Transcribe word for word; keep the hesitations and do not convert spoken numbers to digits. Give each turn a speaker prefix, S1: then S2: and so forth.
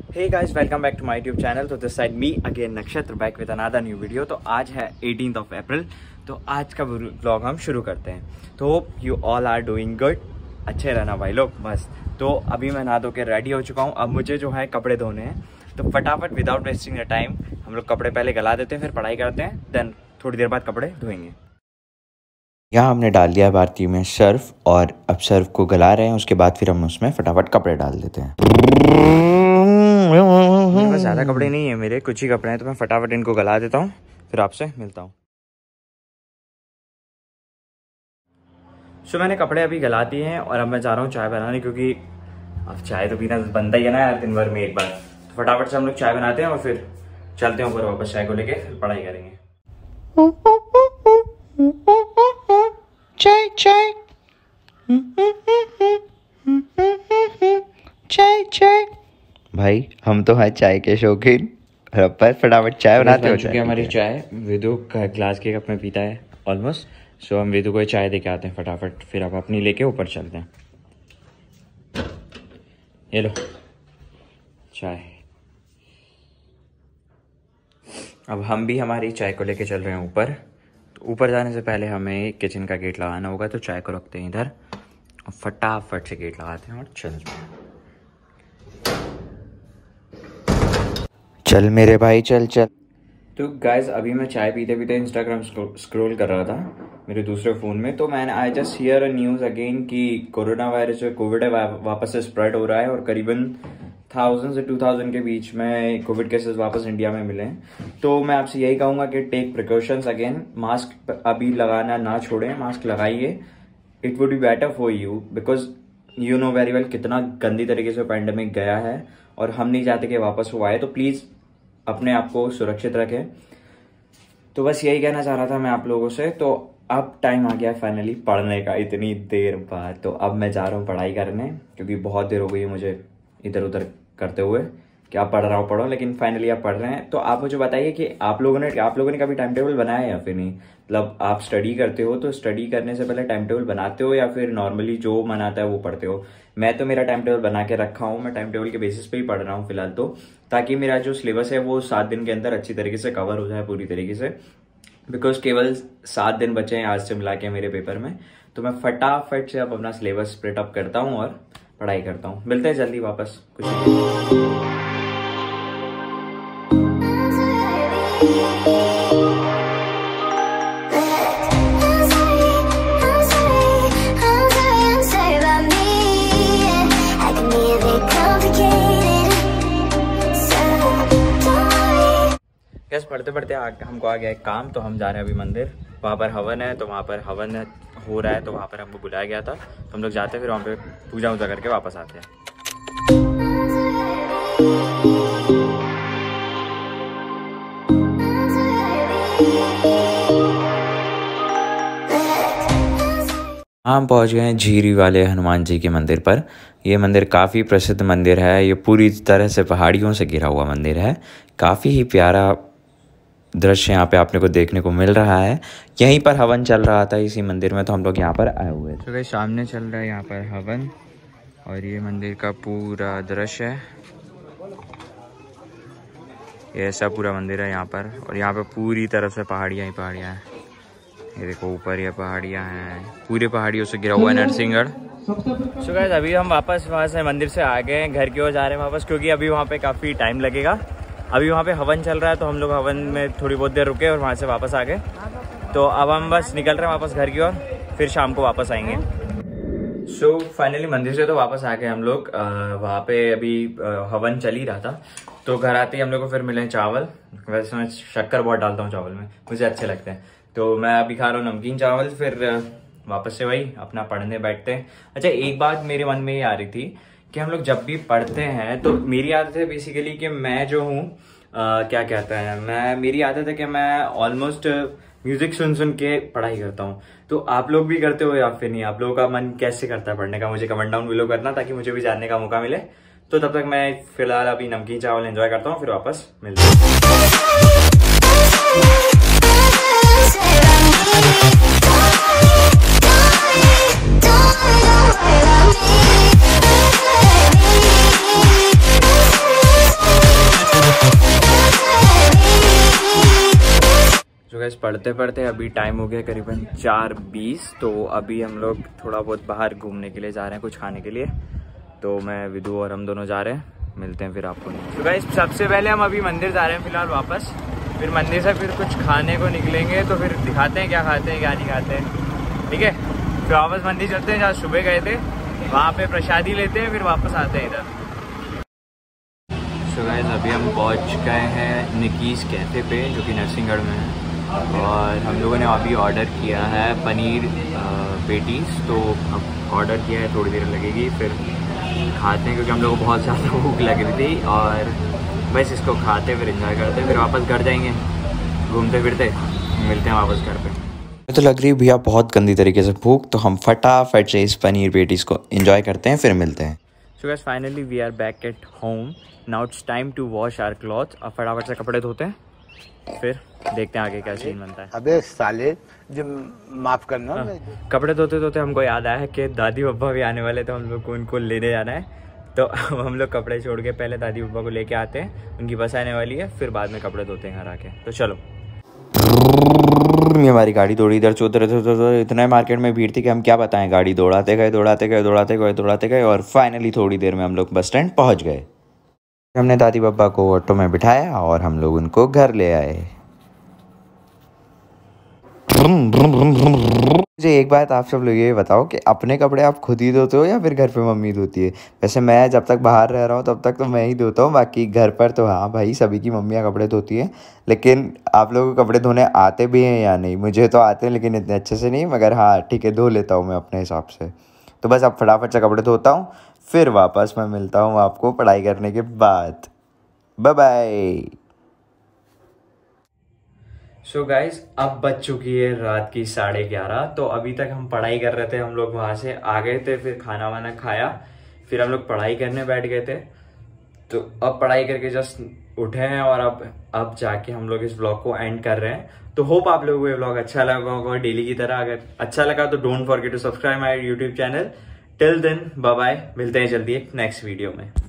S1: Hey guys, welcome back to my YouTube channel. तो this side me again Nakshatra back with another new video. तो आज है eighteenth of April. तो आज का व्लॉग हम शुरू करते हैं। तो hope you all are doing good. अच्छे रहना भाई लोग, बस। तो अभी मैं नहा धो के रेडी हो चुका हूँ। अब मुझे जो है कपड़े धोने हैं, तो फटाफट विदाउट वेस्टिंग द टाइम हम लोग कपड़े पहले गला देते हैं, फिर पढ़ाई करते हैं, देन थोड़ी देर बाद कपड़े धोएंगे।
S2: यहाँ हमने डाल दिया भारतीय में सर्फ, और अब सर्फ को गला रहे हैं। उसके बाद फिर हम उसमें फटाफट कपड़े डाल देते हैं।
S1: मेरे पास ज़्यादा कपड़े नहीं है, मेरे कुछ ही कपड़े हैं, तो मैं फटाफट इनको गला देता हूँ, फिर आपसे मिलता हूँ। सो so, मैंने कपड़े अभी गला दिए हैं और अब मैं जा रहा हूँ चाय बनाने, क्योंकि अब चाय तो पीना बनता ही है ना यार, दिन भर में एक बार। तो फटाफट से हम लोग चाय बनाते हैं और फिर चलते हैं ऊपर वापस चाय को लेके, फिर पढ़ाई करेंगे।
S2: चाय चाय चाय चाय। भाई हम तो हैं चाय के शौकीन, और अब पर फटाफट चाय बनाते हो।
S1: चुकी हमारी चाय, विदु का ग्लास के कप में पीता है ऑलमोस्ट। सो हम विदु को चाय दे के आते हैं फटाफट, फिर आप अपनी लेके ऊपर चलते हैं। ये लो चाय। अब हम भी हमारी चाय को लेके चल रहे हैं ऊपर। तो ऊपर जाने से पहले हमें किचन का गेट लगाना होगा, तो चाय को रखते हैं इधर और फटाफट से गेट लगाते हैं और चलते हैं।
S2: चल मेरे भाई चल चल।
S1: तो गाइज अभी मैं चाय पीते पीते इंस्टाग्राम स्क्रॉल कर रहा था मेरे दूसरे फ़ोन में। तो मैंने I just hear a news again कि कोरोना वायरस जो कोविड है वापस से स्प्रेड हो रहा है, और करीबन थाउजेंड से टू थाउजेंड के बीच में कोविड केसेस वापस इंडिया में मिले हैं। तो मैं आपसे यही कहूँगा कि टेक प्रिकॉशंस अगेन। मास्क अभी लगाना ना छोड़ें, मास्क लगाइए। It would be better for you, because you know very well कितना गंदी तरीके से पैंडेमिक गया है और हम नहीं चाहते कि वापस हुआ है। तो प्लीज़ अपने आप को सुरक्षित रखें। तो बस यही कहना चाह रहा था मैं आप लोगों से। तो अब टाइम आ गया फाइनली पढ़ने का, इतनी देर बाद। तो अब मैं जा रहा हूँ पढ़ाई करने, क्योंकि बहुत देर हो गई है मुझे इधर उधर करते हुए कि आप पढ़ रहा हूँ पढ़ो, लेकिन फाइनली आप पढ़ रहे हैं। तो आप मुझे बताइए कि आप लोगों ने आप लोगों ने कभी टाइम टेबल बनाया है या फिर नहीं। मतलब आप स्टडी करते हो तो स्टडी करने से पहले टाइम टेबल बनाते हो, या फिर नॉर्मली जो मन आता है वो पढ़ते हो। मैं तो मेरा टाइम टेबल बना के रखा हूँ, मैं टाइम टेबल के बेसिस पे ही पढ़ रहा हूँ फिलहाल, तो ताकि मेरा जो सिलेबस है वो सात दिन के अंदर अच्छी तरीके से कवर हो जाए पूरी तरीके से। बिकॉज केवल सात दिन बचे हैं आज से मिला के मेरे पेपर में। तो मैं फटाफट से अब अपना सिलेबस स्प्लिट अप करता हूँ और पढ़ाई करता हूँ। मिलते हैं जल्दी वापस कुछ यस। पढ़ते पढ़ते हमको आ गया एक काम, तो हम जा रहे हैं अभी मंदिर। वहाँ पर हवन है, तो वहाँ पर हवन हो रहा है, तो वहाँ पर हमको बुलाया गया था। तो हम लोग जाते हैं, फिर वहाँ पे पूजा वूजा करके वापस आते हैं।
S2: हम पहुंच गए हैं झीरी वाले हनुमान जी के मंदिर पर। ये मंदिर काफ़ी प्रसिद्ध मंदिर है। ये पूरी तरह से पहाड़ियों से घिरा हुआ मंदिर है। काफ़ी ही प्यारा दृश्य यहाँ पे आपने को देखने को मिल रहा है। यहीं पर हवन चल रहा था इसी मंदिर में, तो हम लोग यहाँ पर आए हुए थे।
S1: तो भाई सामने चल रहा है यहाँ पर हवन, और ये मंदिर का पूरा दृश्य है। ये ऐसा पूरा मंदिर है यहाँ पर, और यहाँ पर पूरी तरफ से पहाड़ियाँ ही पहाड़ियाँ हैं। ये देखो ऊपर ये पहाड़ियाँ हैं, पूरे पहाड़ियों से घिरा हुआ है नरसिंहगढ़। सो गाइस अभी हम वापस वहाँ से मंदिर से आ गए हैं, घर की ओर जा रहे हैं वापस, क्योंकि अभी वहाँ पे काफ़ी टाइम लगेगा। अभी वहाँ पे हवन चल रहा है, तो हम लोग हवन में थोड़ी बहुत देर रुके और वहाँ से वापस आ गए। तो अब हम बस निकल रहे हैं वापस घर की ओर, फिर शाम को वापस आएंगे। सो फाइनली मंदिर से तो वापस आ गए हम लोग। वहाँ पे अभी हवन चल ही रहा था, तो घर आते ही हम लोग को फिर मिले चावल। वैसे मैं शक्कर बहुत डालता हूँ चावल में, मुझे अच्छे लगते हैं। तो मैं अभी खा रहा हूँ नमकीन चावल, फिर वापस से वही अपना पढ़ने बैठते हैं। अच्छा, एक बात मेरे मन में ये आ रही थी कि हम लोग जब भी पढ़ते हैं, तो मेरी आदत है बेसिकली कि मैं जो हूँ क्या कहता है मैं मेरी आदत है कि मैं ऑलमोस्ट म्यूजिक सुन सुन के पढ़ाई करता हूँ। तो आप लोग भी करते हो या फिर नहीं? आप लोगों का मन कैसे करता है पढ़ने का? मुझे कमेंट डाउन बिलो करना, ताकि मुझे भी जानने का मौका मिले। तो तब तक मैं फिलहाल अभी नमकीन चावल एंजॉय करता हूँ, फिर वापस मिलते हैं। तो गाइस पढ़ते पढ़ते अभी टाइम हो गया करीबन चार बीस। तो अभी हम लोग थोड़ा बहुत बाहर घूमने के लिए जा रहे हैं, कुछ खाने के लिए। तो मैं विदु और हम दोनों जा रहे हैं, मिलते हैं फिर आपको। तो गाइस सबसे पहले हम अभी मंदिर जा रहे हैं फिलहाल वापस, फिर मंदिर से फिर कुछ खाने को निकलेंगे, तो फिर दिखाते हैं क्या खाते हैं क्या नहीं खाते हैं, ठीक है। फिर वापस मंदिर चलते हैं जहाँ सुबह गए थे, वहाँ पे प्रसादी लेते हैं, फिर वापस आते हैं इधर। तो गाइस अभी हम पहुँच गए हैं निकीज़ कैफ़े पे, जो कि नरसिंहगढ़ में है, और हम लोगों ने अभी ऑर्डर किया है पनीर पेटीज। तो अब ऑर्डर किया है, थोड़ी देर लगेगी, फिर खाते हैं क्योंकि हम लोग को बहुत ज़्यादा भूख लग रही थी। और बस इसको खाते फिर एंजॉय करते, फिर वापस घर जाएंगे घूमते फिरते, मिलते हैं वापस घर पे।
S2: मुझे तो लग रही है भैया बहुत गंदी तरीके से भूख, तो हम फटाफट से इस पनीर पेटीज को एंजॉय करते हैं, फिर मिलते हैं।
S1: So guys finally we are back at home, now it's time to wash our cloth. अब फटाफट से कपड़े धोते हैं, फिर देखते हैं आगे क्या सीन बनता है।
S3: अबे साले जो माफ करना।
S1: हाँ, कपड़े धोते धोते हमको याद आया है कि दादी पापा भी आने वाले, तो हम लोग को उनको लेने जाना है। तो अब हम लोग कपड़े छोड़ के पहले दादी पापा को लेके आते हैं, उनकी बस आने वाली है, फिर बाद में कपड़े धोते हैं घर आके। तो चलो।
S2: हमारी गाड़ी दौड़ी इधर से उधर, इतना मार्केट में भीड़ थी कि हम क्या बताएं। गाड़ी दौड़ाते गए दौड़ाते गए दौड़ाते गए दौड़ाते गए और फाइनली थोड़ी देर में हम लोग बस स्टैंड पहुंच गए। हमने दादी पापा को ऑटो में बिठाया और हम लोग उनको घर ले आए। मुझे एक बात आप सब लोग ये बताओ कि अपने कपड़े आप खुद ही धोते हो या फिर घर पे मम्मी धोती है? वैसे मैं जब तक बाहर रह रहा हूँ तब तक तो मैं ही धोता हूँ, बाकी घर पर तो हाँ भाई सभी की मम्मियाँ कपड़े धोती हैं। लेकिन आप लोगों को कपड़े धोने आते भी हैं या नहीं? मुझे तो आते हैं लेकिन इतने अच्छे से नहीं, मगर हाँ ठीक है, धो लेता हूँ मैं अपने हिसाब से। तो बस अब फटाफट से कपड़े धोता हूँ, फिर वापस मैं मिलता हूँ आपको पढ़ाई करने के बाद। Bye bye.
S1: सो गाइज अब बज चुकी है रात की साढ़े ग्यारह। तो अभी तक हम पढ़ाई कर रहे थे, हम लोग वहाँ से आ गए थे, फिर खाना वाना खाया, फिर हम लोग पढ़ाई करने बैठ गए थे। तो अब पढ़ाई करके जस्ट उठे हैं और अब अब जाके हम लोग इस व्लॉग को एंड कर रहे हैं। तो होप आप लोगों को ये व्लॉग अच्छा लगा होगा डेली की तरह। अगर अच्छा लगा तो don't forget to subscribe my YouTube channel. Till then bye bye, मिलते हैं जल्दी एक नेक्स्ट वीडियो में।